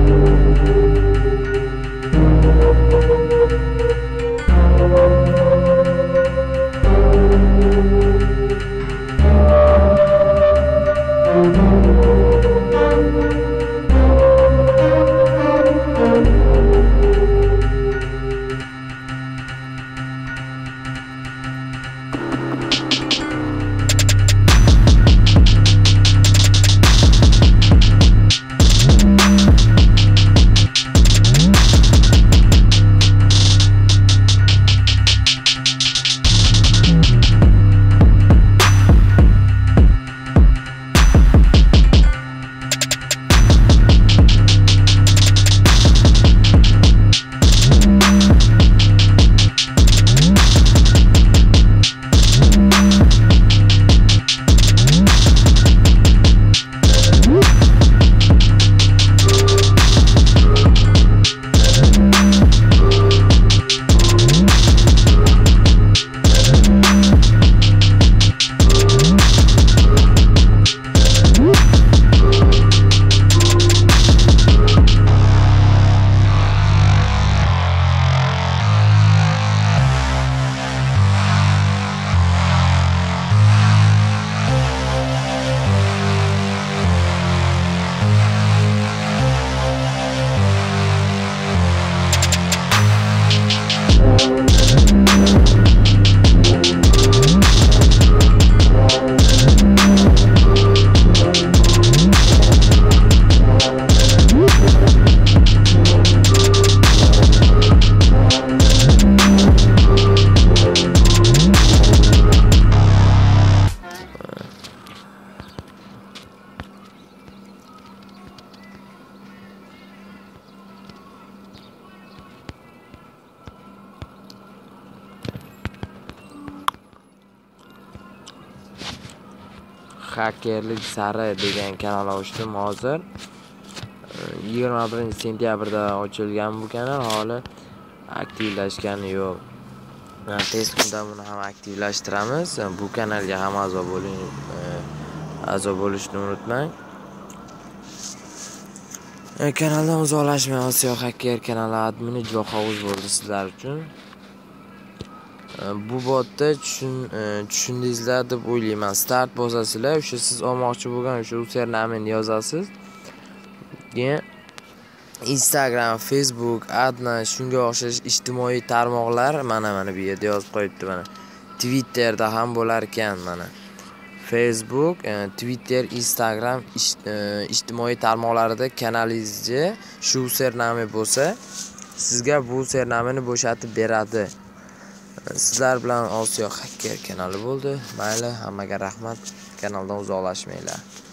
Xakerlik sari degan kanal ochdim hozir. 21-sentyabrda ochilgan bu kanal, hali aktivlashgani yo'q. Tez kunda buni ham aktivlashtiramiz. Bu kanalga ham a'zo bo'lishni unutmang. Kanaldan uzoqlashmang. Osiyo Hacker kanali admini juda hovuz bo'ldi sizlar uchun. Bu botda tushundingizlar deb o'ylayman. Start bosasizlar, o'sha siz olmoqchi bo'lgan o'sha usernameni yozasiz. Keyin Instagram, Facebook, Adna shunga o'xshash ijtimoiy tarmoqlar mana bu yerda yozib qo'yibdi mana. Twitterda ham bo'lar ekan mana. Facebook, Twitter, Instagram ijtimoiy tarmoqlarida kanalingizga shu username bo'lsa, sizga bu usernameni bo'shatib beradi. Sizlar bilan Osiyo Hacker kanali bo'ldi. Mayli, hammaga rahmat. Kanaldan uzoqlashmanglar.